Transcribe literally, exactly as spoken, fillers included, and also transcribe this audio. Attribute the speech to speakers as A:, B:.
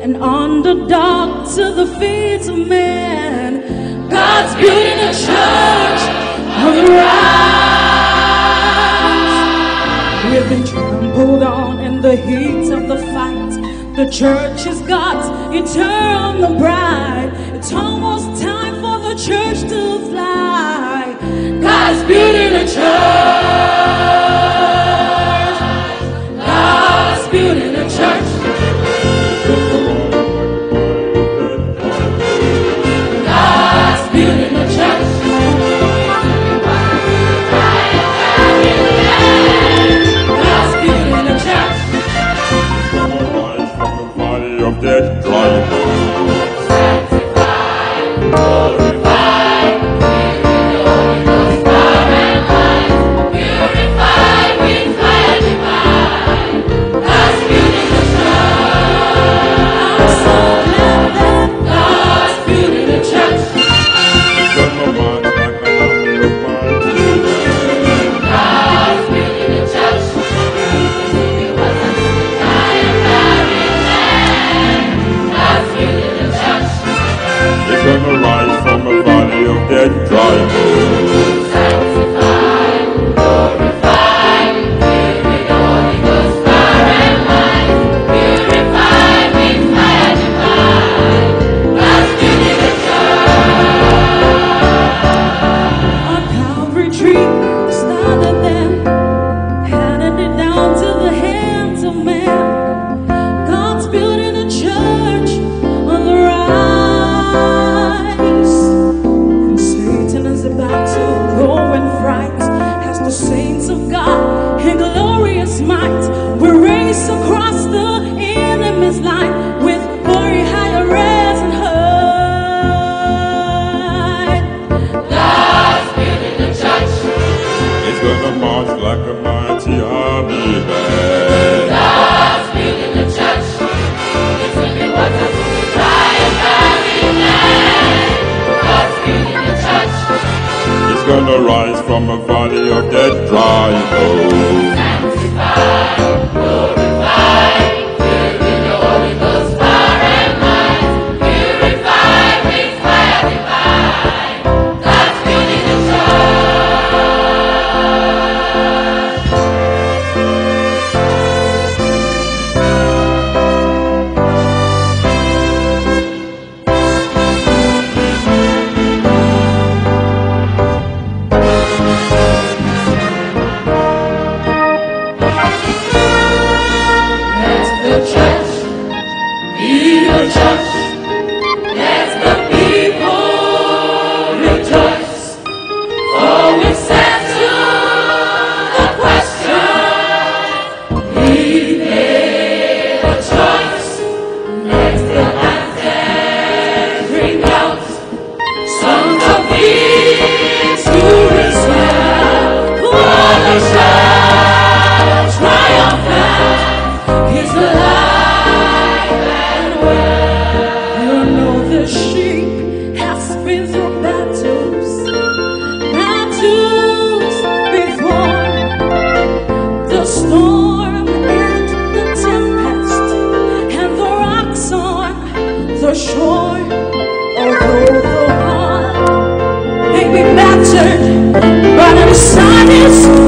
A: an underdog to the feet of men. God's building a church on the rise. We've been trampled on in the heat of the fight. The church is God's eternal bride. It's almost time for the church to fly. God's building a church. God's building a church. God's building a church. God's building a church.
B: Of dead dry bones, sanctified, glorified, filled with the Holy Ghost power and light, purified with fire divine. God's building a church. I'm so glad that God's building a church. God's building a church. It wasn't the giant barren land. God's building a church. It's gonna rise from a valley of dead dry bones. Sanctified, glorified, filled with the Holy Ghost power and light, purified with fire divine. God's building a church.
A: On Calvary tree, started them, handed it down to the hands of man. God's building a church on the rise. And Satan is about to go in fright as the saints of God in glorious might will race across the enemy's line with glory higher risen high.
B: God's building a church. It's gonna march like a mighty army band. God's building a church. It's in the waters of the dry and barren land. God's building a church. It's gonna rise from a valley of dead dry bones. Sanctified, glorified, filled with the Holy Ghost power and light, purified with fire divine. God's building a church. Let the church be the church. Let the people rejoice. For we've settled the question. We made a choice. Let the anthem ring out. Songs of victory swell. For the shout triumphant is alive and well.
A: You know the sheep has been through battles, battles before. The storm and the tempest and the rocks on the shore. Although the heart may be battered, but the sun is